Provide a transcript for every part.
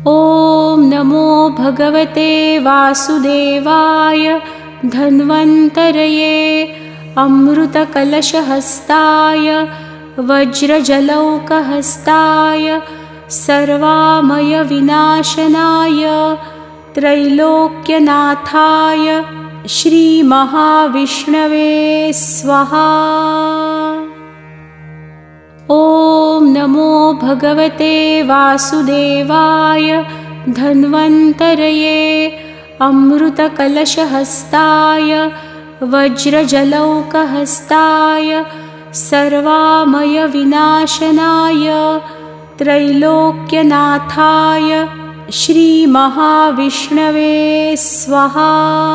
ॐ नमो भगवते वासुदेवाय धन्वन्तरये अमृतकलशहस्ताय वज्रजलौकहस्ताय सर्वामयविनाशनाय त्रैलोक्यनाथाय श्रीमहाविष्णवे स्वाहा। ॐ नमो भगवते वासुदेवाय धन्वन्तरये अमृतकलशहस्ताय वज्रजलौकहस्ताय सर्वामयविनाशनाय त्रैलोक्यनाथाय श्रीमहाविष्णवे स्वाहा।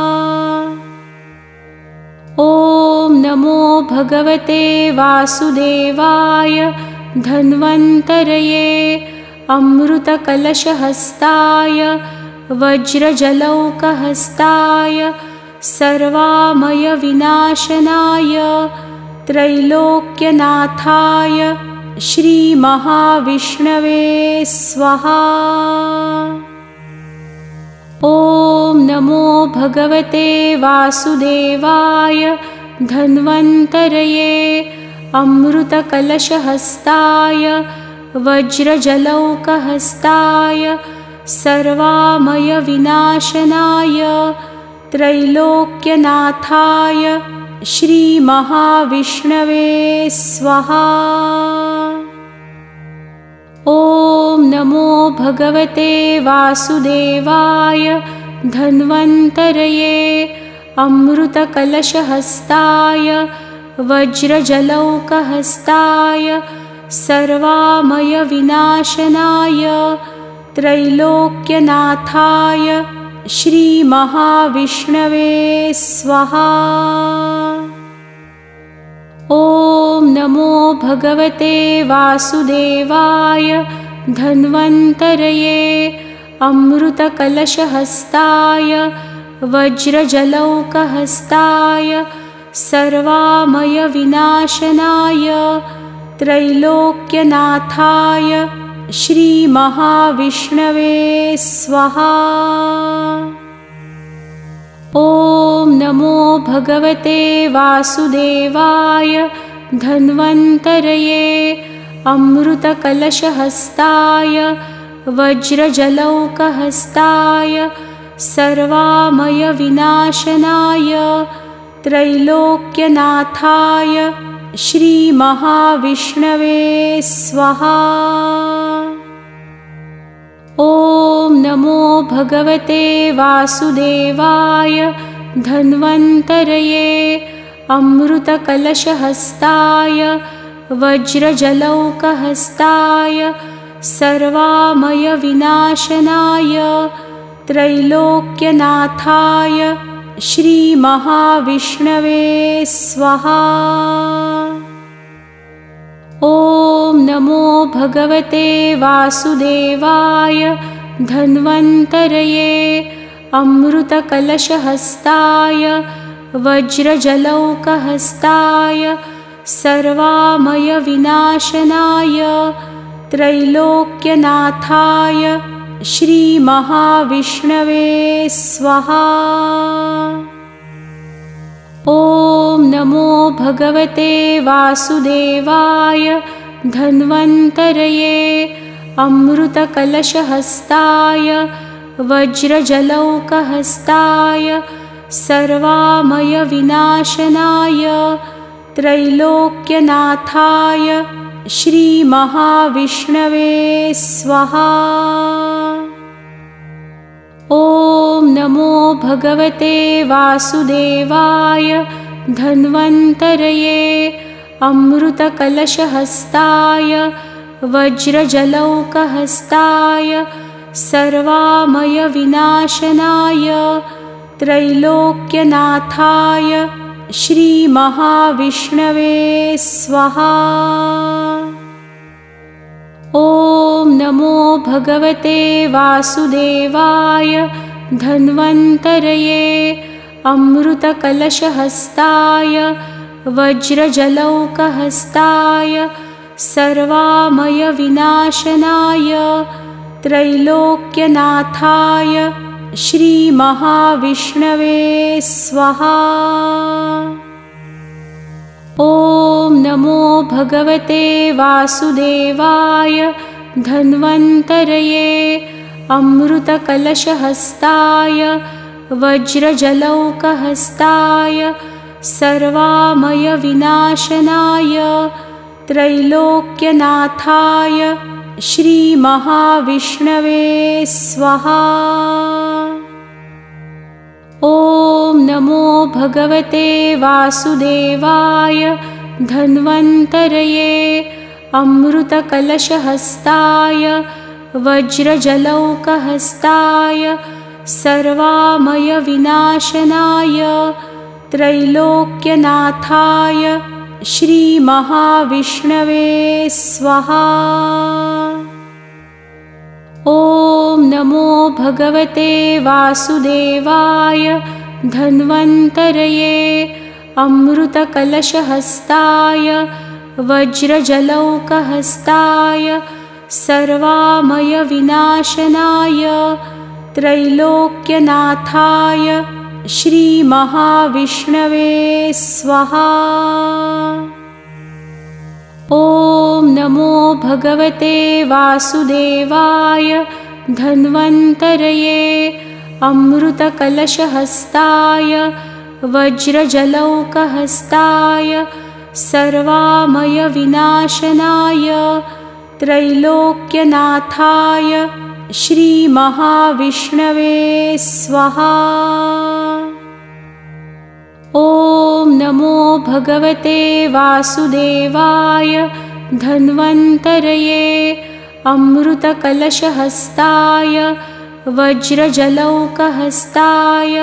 ॐ नमो भगवते वासुदेवाय धन्वन्तरये अमृतकलशहस्ताय वज्रजलौकहस्ताय सर्वामयविनाशनाय त्रैलोक्यनाथाय श्रीमहाविष्णवे स्वाहा। ॐ नमो भगवते वासुदेवाय धन्वन्तरये अमृतकलशहस्ताय वज्रजलौकहस्ताय सर्वामयविनाशनाय त्रैलोक्यनाथाय श्रीमहाविष्णवे स्वाहा। ॐ नमो भगवते वासुदेवाय धन्वन्तरये अमृतकलशहस्ताय वज्रजलौकहस्ताय सर्वामयविनाशनाय त्रैलोक्यनाथाय श्रीमहाविष्णवे स्वाहा। ॐ नमो भगवते वासुदेवाय धन्वन्तरये अमृतकलशहस्ताय वज्रजलौकहस्ताय सर्वामयविनाशनाय त्रैलोक्यनाथाय श्रीमहाविष्णवे स्वाहा। ॐ नमो भगवते वासुदेवाय धन्वन्तरये अमृतकलशहस्ताय वज्रजलौकहस्ताय सर्वामयविनाशनाय त्रैलोक्यनाथाय श्रीमहाविष्णवे स्वाहा। ॐ नमो भगवते वासुदेवाय धन्वन्तरये अमृतकलशहस्ताय वज्रजलौकहस्ताय सर्वामयविनाशनाय त्रैलोक्यनाथाय श्रीमहाविष्णवे स्वाहा। ॐ नमो भगवते वासुदेवाय धन्वन्तरये अमृतकलशहस्ताय वज्रजलौकहस्ताय सर्वामयविनाशनाय त्रैलोक्यनाथाय श्रीमहाविष्णवे स्वाहा। ॐ नमो भगवते वासुदेवाय धन्वन्तरये अमृतकलशहस्ताय वज्रजलौकहस्ताय सर्वामयविनाशनाय त्रैलोक्यनाथाय श्रीमहाविष्णवे स्वाहा। ॐ नमो भगवते वासुदेवाय धन्वन्तरये अमृतकलशहस्ताय वज्रजलौकहस्ताय सर्वामयविनाशनाय त्रैलोक्यनाथाय श्रीमहाविष्णवे स्वाहा। ॐ नमो भगवते वासुदेवाय धन्वन्तरये अमृतकलशहस्ताय वज्रजलौकहस्ताय सर्वामयविनाशनाय त्रैलोक्यनाथाय श्रीमहाविष्णवे स्वाहा। ॐ नमो भगवते वासुदेवाय धन्वन्तरये अमृतकलशहस्ताय वज्रजलौकहस्ताय सर्वामयविनाशनाय त्रैलोक्यनाथाय श्रीमहाविष्णवे स्वाहा। ॐ नमो भगवते वासुदेवाय धन्वन्तरये अमृतकलशहस्ताय वज्रजलौकहस्ताय सर्वामयविनाशनाय त्रैलोक्यनाथाय श्रीमहाविष्णवे स्वाहा। ॐ नमो भगवते वासुदेवाय धन्वन्तरये अमृतकलशहस्ताय वज्रजलौकहस्ताय सर्वामयविनाशनाय त्रैलोक्यनाथाय श्रीमहाविष्णवे स्वाहा। ॐ नमो भगवते वासुदेवाय धन्वन्तरये अमृतकलशहस्ताय वज्रजलौकहस्ताय सर्वामयविनाशनाय त्रैलोक्यनाथाय श्रीमहाविष्णवे स्वाहा। ॐ नमो भगवते वासुदेवाय धन्वन्तरये अमृतकलशहस्ताय वज्रजलौकहस्ताय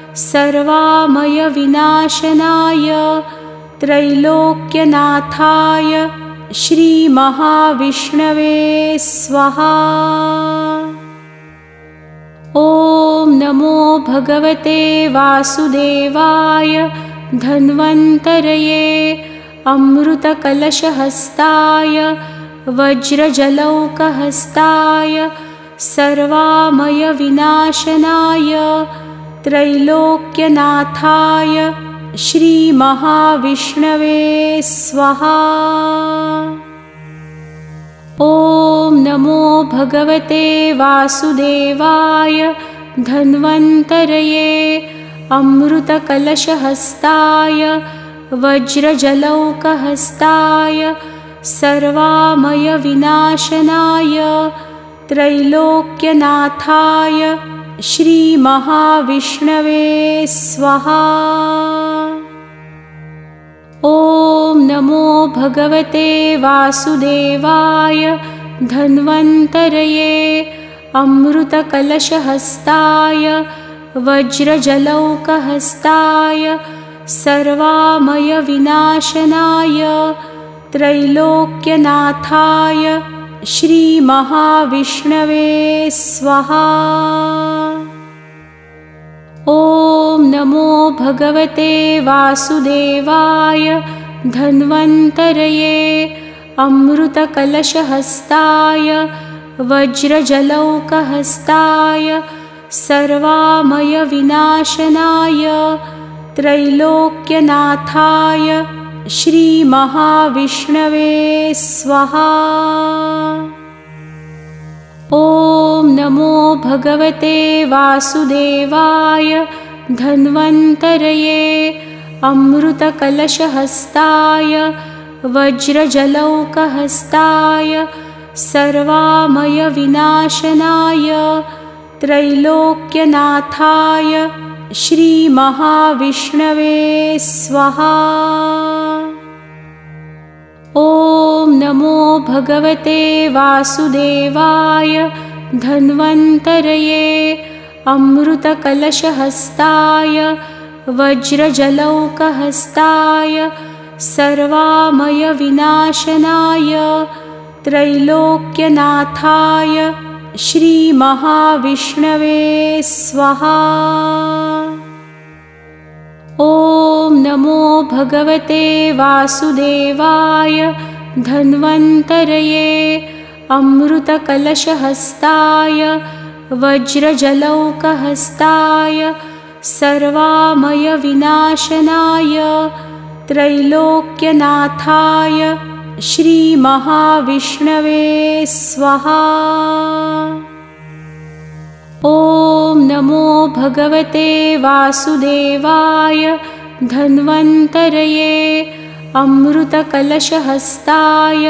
सर्वामयविनाशनाय त्रैलोक्यनाथाय श्रीमहाविष्णवे स्वाहा। ॐ नमो भगवते वासुदेवाय धन्वन्तरये अमृतकलशहस्ताय वज्रजलौकहस्ताय सर्वामयविनाशनाय त्रैलोक्यनाथाय श्रीमहाविष्णवे स्वाहा। ॐ नमो भगवते वासुदेवाय धन्वन्तरये अमृतकलशहस्ताय वज्रजलौकहस्ताय सर्वामयविनाशनाय त्रैलोक्यनाथाय श्रीमहाविष्णवे स्वाहा। ॐ नमो भगवते वासुदेवाय धन्वन्तरये अमृतकलशहस्ताय वज्रजलौकहस्ताय सर्वामयविनाशनाय त्रैलोक्यनाथाय श्रीमहाविष्णवे स्वाहा। ॐ नमो भगवते वासुदेवाय धन्वन्तरये अमृतकलशहस्ताय वज्रजलौकहस्ताय सर्वामयविनाशनाय त्रैलोक्यनाथाय श्रीमहाविष्णवे स्वाहा। ॐ नमो भगवते वासुदेवाय धन्वन्तरये अमृतकलशहस्ताय वज्रजलौकहस्ताय सर्वामयविनाशनाय त्रैलोक्यनाथाय श्रीमहाविष्णवे स्वाहा। ॐ नमो भगवते वासुदेवाय धन्वन्तरये अमृतकलशहस्ताय वज्रजलौकहस्ताय सर्वामयविनाशनाय त्रैलोक्यनाथाय श्रीमहाविष्णवे स्वाहा। ॐ नमो भगवते वासुदेवाय धन्वन्तरये अमृतकलशहस्ताय वज्रजलौकहस्ताय सर्वामयविनाशनाय त्रैलोक्यनाथाय श्रीमहाविष्णवे स्वाहा। ॐ नमो भगवते वासुदेवाय धन्वन्तरये अमृतकलशहस्ताय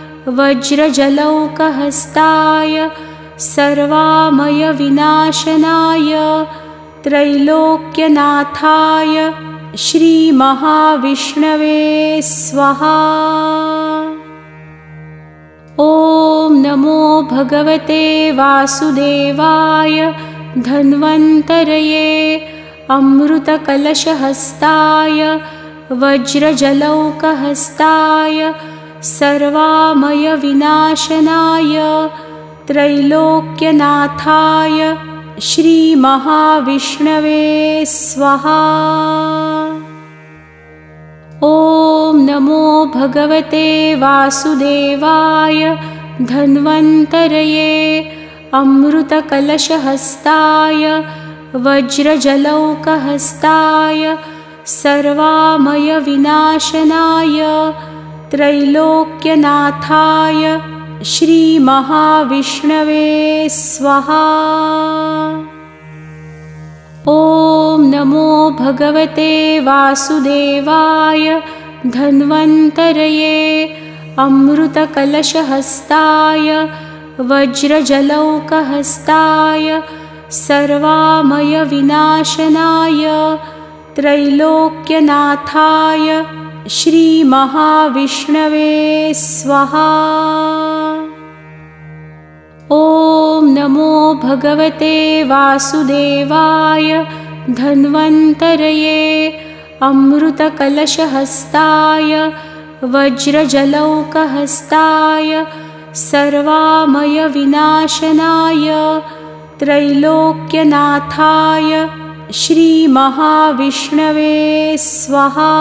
वज्रजलौकहस्ताय सर्वामयविनाशनाय त्रैलोक्यनाथाय श्रीमहाविष्णवे स्वाहा। ॐ नमो भगवते वासुदेवाय धन्वन्तरये अमृतकलशहस्ताय वज्रजलौकहस्ताय सर्वामयविनाशनाय त्रैलोक्यनाथाय श्रीमहाविष्णवे स्वाहा। ॐ नमो भगवते वासुदेवाय धन्वन्तरये अमृतकलशहस्ताय वज्रजलौकहस्ताय सर्वामयविनाशनाय त्रैलोक्यनाथाय श्रीमहाविष्णवे स्वाहा। ॐ नमो भगवते वासुदेवाय धन्वन्तरये अमृतकलशहस्ताय वज्रजलौकहस्ताय सर्वामयविनाशनाय त्रैलोक्यनाथाय श्रीमहाविष्णवे स्वाहा। ॐ नमो भगवते वासुदेवाय धन्वन्तरये अमृतकलशहस्ताय वज्रजलौकहस्ताय सर्वामयविनाशनाय त्रैलोक्यनाथाय श्रीमहाविष्णवे स्वाहा।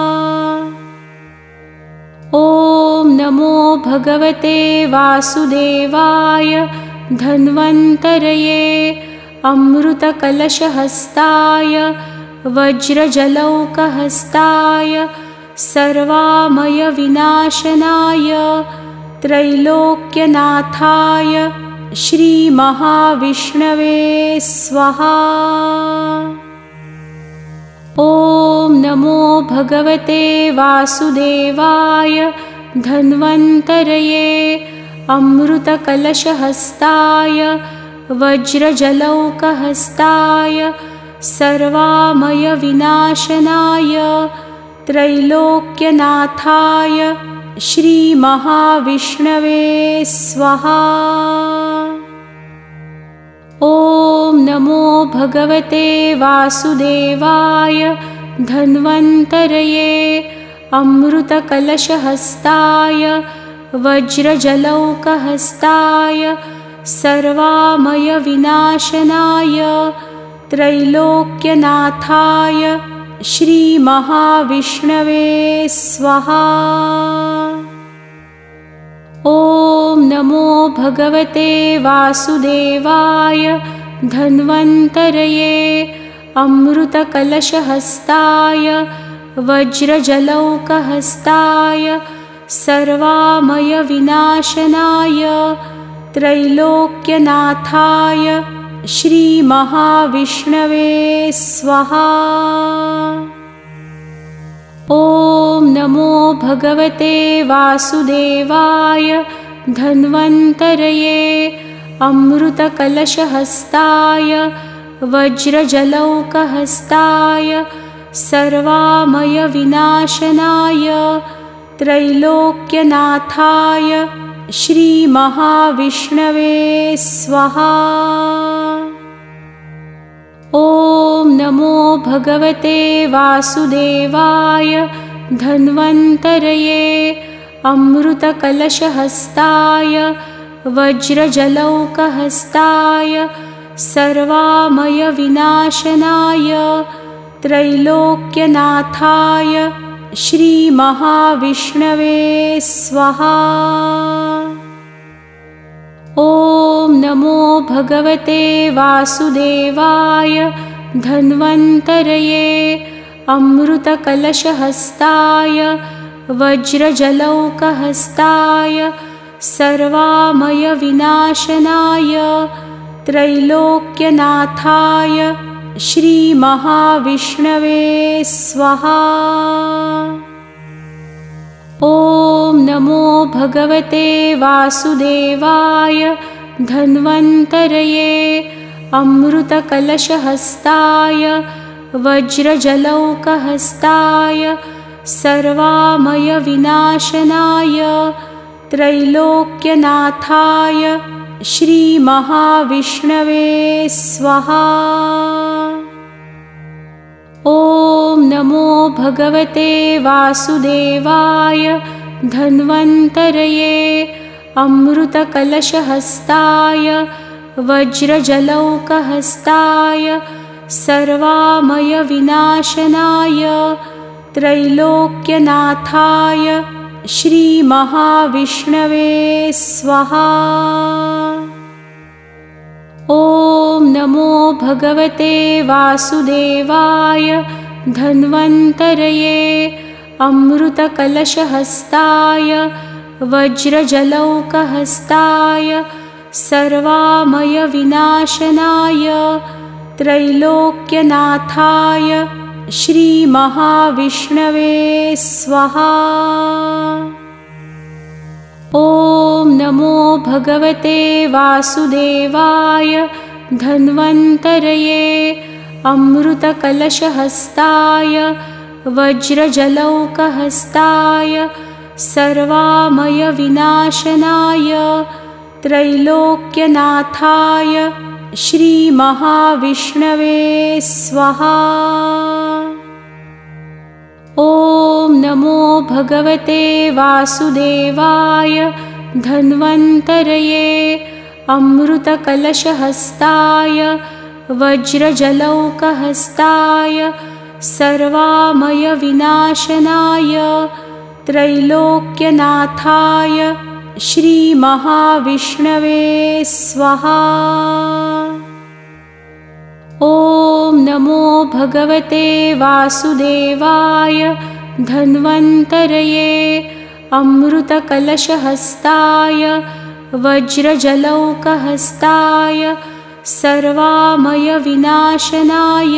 ॐ नमो भगवते वासुदेवाय धन्वन्तरये अमृतकलशहस्ताय वज्रजलौकहस्ताय सर्वामयविनाशनाय त्रैलोक्यनाथाय श्रीमहाविष्णवे स्वाहा। ॐ नमो भगवते वासुदेवाय धन्वन्तरये अमृतकलशहस्ताय वज्रजलौकहस्ताय सर्वामयविनाशनाय त्रैलोक्यनाथाय श्रीमहाविष्णवे स्वाहा। ॐ नमो भगवते वासुदेवाय धन्वन्तरये अमृतकलशहस्ताय वज्रजलौकहस्ताय सर्वामयविनाशनाय त्रैलोक्यनाथाय श्रीमहाविष्णवे स्वाहा। ॐ नमो भगवते वासुदेवाय धन्वन्तरये अमृतकलशहस्ताय वज्रजलौकहस्ताय सर्वामयविनाशनाय त्रैलोक्यनाथाय श्रीमहाविष्णवे स्वाहा। ॐ नमो भगवते वासुदेवाय धन्वन्तरये अमृतकलशहस्ताय वज्रजलौकहस्ताय सर्वामयविनाशनाय त्रैलोक्यनाथाय श्रीमहाविष्णवे स्वाहा। ॐ नमो भगवते वासुदेवाय धन्वन्तरये अमृतकलशहस्ताय वज्रजलौकहस्ताय सर्वामयविनाशनाय त्रैलोक्यनाथाय श्रीमहाविष्णवे स्वाहा। भगवते वासुदेवाय धन्वन्तरये अमृतकलशहस्ताय वज्रजलौकहस्ताय सर्वामयविनाशनाय त्रैलोक्यनाथाय श्रीमहाविष्णवे स्वाहा। ॐ नमो भगवते वासुदेवाय धन्वन्तरये अमृतकलशहस्ताय वज्रजलौकहस्ताय सर्वामयविनाशनाय त्रैलोक्यनाथाय श्रीमहाविष्णवे स्वाहा। ॐ नमो भगवते वासुदेवाय धन्वन्तरये अमृतकलशहस्ताय वज्रजलौकहस्ताय सर्वामयविनाशनाय त्रैलोक्यनाथाय श्रीमहाविष्णवे स्वाहा। ॐ नमो भगवते वासुदेवाय धन्वन्तरये अमृतकलशहस्ताय वज्रजलौकहस्ताय सर्वामयविनाशनाय त्रैलोक्यनाथाय श्रीमहाविष्णवे स्वाहा। ॐ नमो भगवते वासुदेवाय धन्वन्तरये अमृतकलशहस्ताय वज्रजलौकहस्ताय सर्वामयविनाशनाय त्रैलोक्यनाथाय श्रीमहाविष्णवे स्वाहा। ॐ नमो भगवते वासुदेवाय धन्वन्तरये अमृतकलशहस्ताय वज्रजलौकहस्ताय सर्वामयविनाशनाय त्रैलोक्यनाथाय श्रीमहाविष्णवे स्वाहा। ॐ नमो भगवते वासुदेवाय धन्वन्तरये अमृतकलशहस्ताय वज्रजलौकहस्ताय सर्वामयविनाशनाय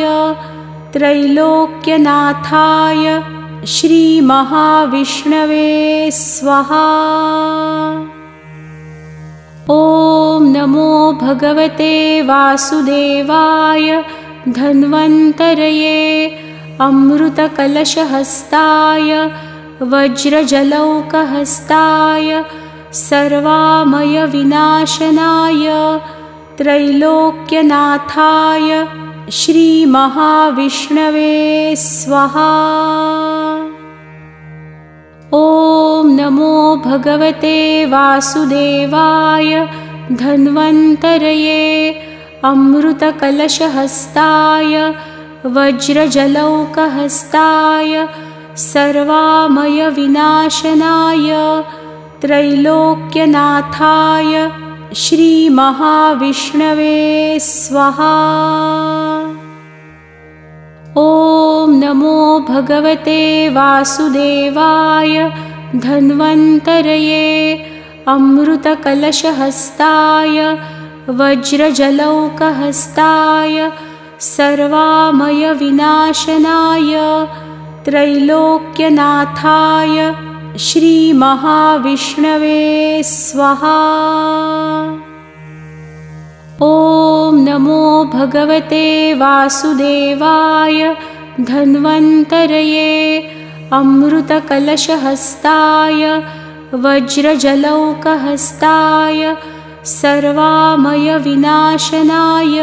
त्रैलोक्यनाथाय श्रीमहाविष्णवे स्वाहा। ॐ नमो भगवते वासुदेवाय धन्वन्तरये अमृतकलशहस्ताय वज्रजलौकहस्ताय सर्वामयविनाशनाय त्रैलोक्यनाथाय श्रीमहाविष्णवे स्वाहा। ॐ नमो भगवते वासुदेवाय धन्वन्तरये अमृतकलशहस्ताय वज्रजलौकहस्ताय सर्वामयविनाशनाय त्रैलोक्यनाथाय श्रीमहाविष्णवे स्वाहा। ॐ नमो भगवते वासुदेवाय धन्वन्तरये अमृतकलशहस्ताय वज्रजलौकहस्ताय सर्वामयविनाशनाय त्रैलोक्यनाथाय श्रीमहाविष्णवे स्वाहा। ॐ नमो भगवते वासुदेवाय धन्वन्तरये अमृतकलशहस्ताय वज्रजलौकहस्ताय सर्वामयविनाशनाय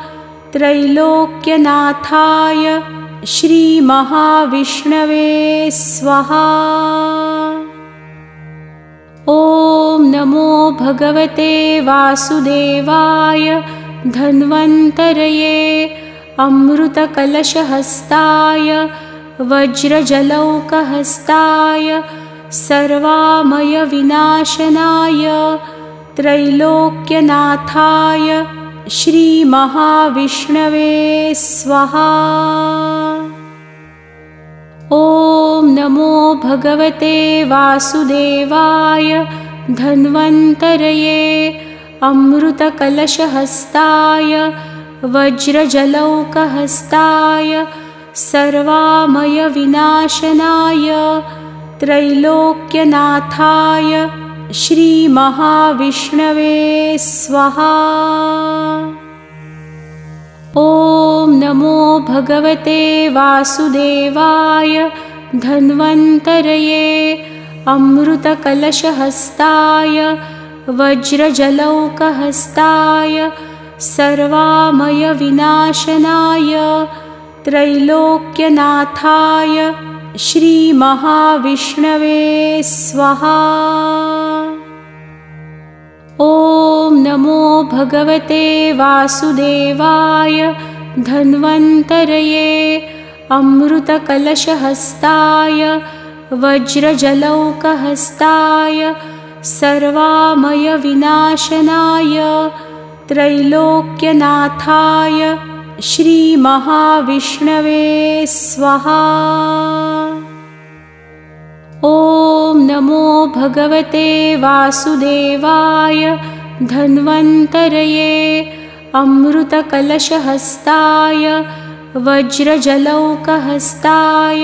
त्रैलोक्यनाथाय श्रीमहाविष्णवे स्वाहा। ॐ नमो भगवते वासुदेवाय धन्वन्तरये अमृतकलशहस्ताय वज्रजलौकहस्ताय सर्वामयविनाशनाय त्रैलोक्यनाथाय श्रीमहाविष्णवे स्वाहा। ॐ नमो भगवते वासुदेवाय धन्वन्तरये अमृतकलशहस्ताय वज्रजलौकहस्ताय सर्वामयविनाशनाय त्रैलोक्यनाथाय श्रीमहाविष्णवे स्वाहा। ॐ नमो भगवते वासुदेवाय धन्वन्तरये अमृतकलशहस्ताय वज्रजलौकहस्ताय सर्वामयविनाशनाय त्रैलोक्यनाथाय श्रीमहाविष्णवे स्वाहा। ॐ नमो भगवते वासुदेवाय धन्वन्तरये अमृतकलशहस्ताय वज्रजलौकहस्ताय सर्वामयविनाशनाय त्रैलोक्यनाथाय श्रीमहाविष्णवे स्वाहा। ॐ नमो भगवते वासुदेवाय धन्वन्तरये अमृतकलशहस्ताय वज्रजलौकहस्ताय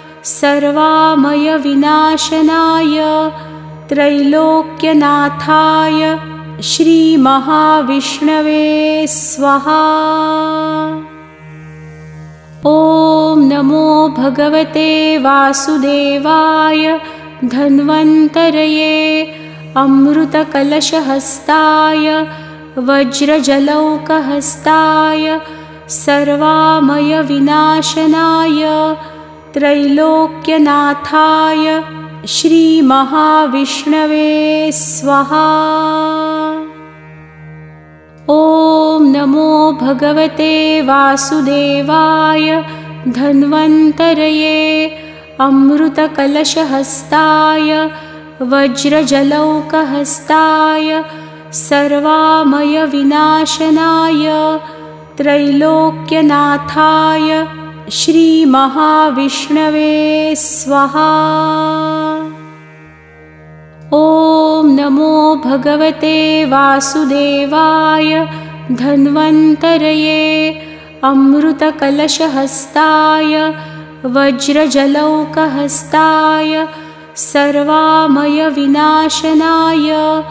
सर्वामयविनाशनाय त्रैलोक्यनाथाय श्रीमहाविष्णवे स्वाहा। ॐ नमो भगवते वासुदेवाय धन्वन्तरये अमृतकलशहस्ताय वज्रजलौकहस्ताय सर्वामयविनाशनाय त्रैलोक्यनाथाय श्रीमहाविष्णवे स्वाहा। ॐ नमो भगवते वासुदेवाय धन्वन्तरये अमृतकलशहस्ताय वज्रजलौकहस्ताय सर्वामयविनाशनाय त्रैलोक्यनाथाय श्रीमहाविष्णवे स्वाहा। ॐ नमो भगवते वासुदेवाय धन्वन्तरये अमृतकलशहस्ताय वज्रजलौकहस्ताय सर्वामयविनाशनाय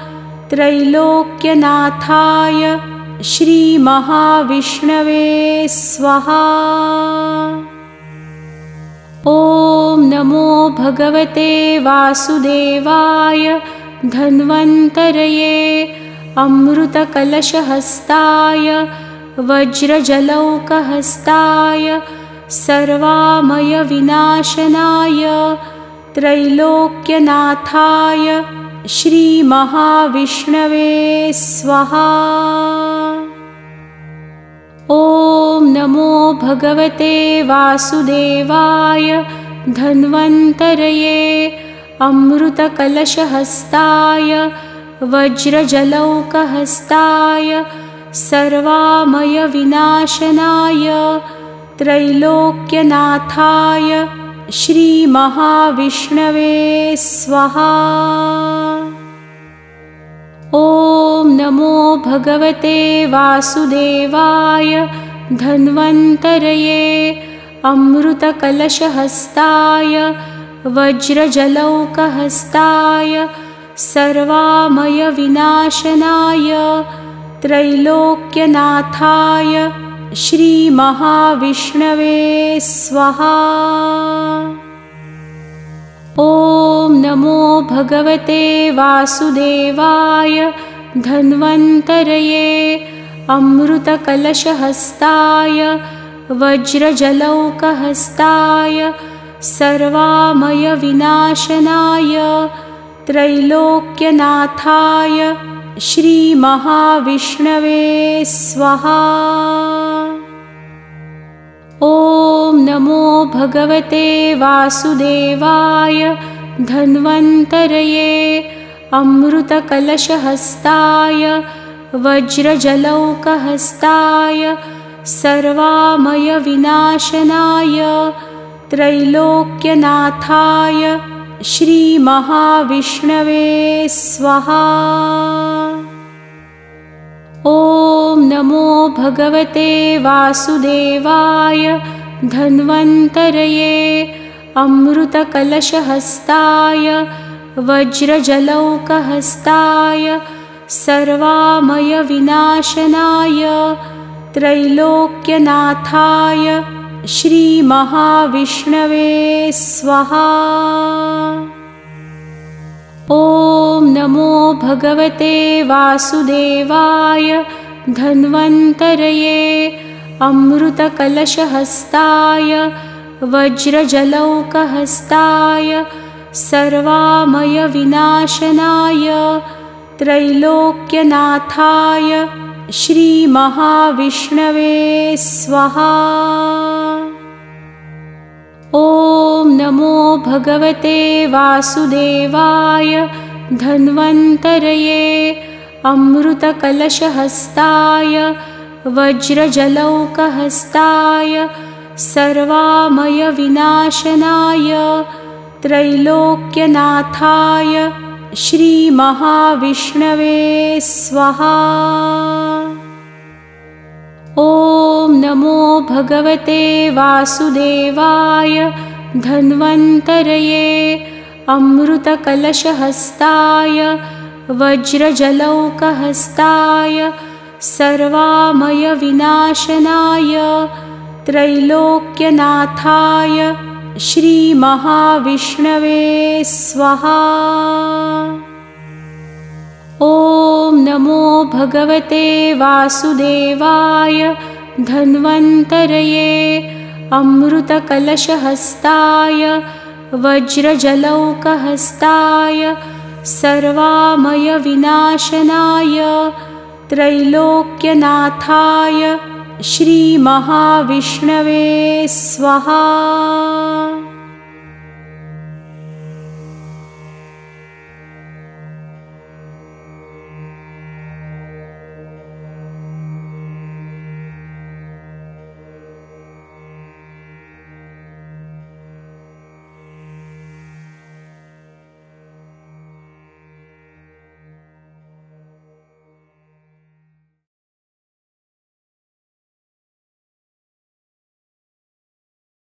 त्रैलोक्यनाथाय श्रीमहाविष्णवे स्वाहा। ॐ नमो भगवते वासुदेवाय धन्वन्तरये अमृतकलशहस्ताय वज्रजलौकहस्ताय सर्वामयविनाशनाय त्रैलोक्यनाथाय श्रीमहाविष्णवे स्वाहा। ॐ नमो भगवते वासुदेवाय धन्वन्तरये अमृतकलशहस्ताय वज्रजलौकहस्ताय सर्वामयविनाशनाय त्रैलोक्यनाथाय श्रीमहाविष्णवे स्वाहा। ॐ नमो भगवते वासुदेवाय धन्वन्तरये अमृतकलशहस्ताय वज्रजलौकहस्ताय सर्वामयविनाशनाय त्रैलोक्यनाथाय श्रीमहाविष्णवे स्वाहा। ॐ नमो भगवते वासुदेवाय धन्वन्तरये अमृतकलशहस्ताय वज्रजलौकहस्ताय सर्वामयविनाशनाय त्रैलोक्यनाथाय श्रीमहाविष्णवे स्वाहा। ॐ नमो भगवते वासुदेवाय धन्वन्तरये अमृतकलशहस्ताय वज्रजलौकहस्ताय सर्वामयविनाशनाय त्रैलोक्यनाथाय श्रीमहाविष्णवे स्वाहा। ॐ नमो भगवते वासुदेवाय धन्वन्तरये अमृतकलशहस्ताय वज्रजलौकहस्ताय सर्वामयविनाशनाय त्रैलोक्यनाथाय श्रीमहाविष्णवे स्वाहा। ॐ नमो भगवते वासुदेवाय धन्वन्तरये अमृतकलशहस्ताय वज्रजलौकहस्ताय सर्वामयविनाशनाय त्रैलोक्यनाथाय श्रीमहाविष्णवे स्वाहा। ॐ नमो भगवते वासुदेवाय धन्वन्तरये अमृतकलशहस्ताय वज्रजलौकहस्ताय सर्वामयविनाशनाय त्रैलोक्यनाथाय श्रीमहाविष्णवे स्वाहा। ॐ नमो भगवते वासुदेवाय धन्वन्तरये अमृतकलशहस्ताय वज्रजलौकहस्ताय सर्वामयविनाशनाय त्रैलोक्यनाथाय श्रीमहाविष्णवे स्वाहा। ॐ नमो भगवते वासुदेवाय धन्वन्तरये अमृतकलशहस्ताय वज्रजलौकहस्ताय सर्वामयविनाशनाय त्रैलोक्यनाथाय श्रीमहाविष्णवे स्वाहा।